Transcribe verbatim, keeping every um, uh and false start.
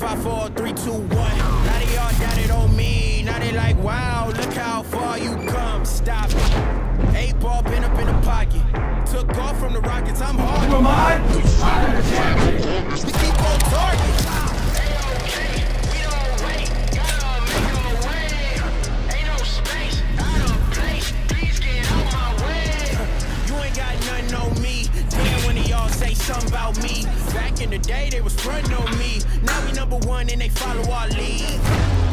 five, four, three, two, one. Now they all doubted on me. Now they like, wow, look how far you come. Stop it. Eight ball pin up in the pocket. Took off from the Rockets. I'm hard. Come on. We keep on target. Say something about me. Back in the day, they was frontin' on me. Now we number one and they follow our lead.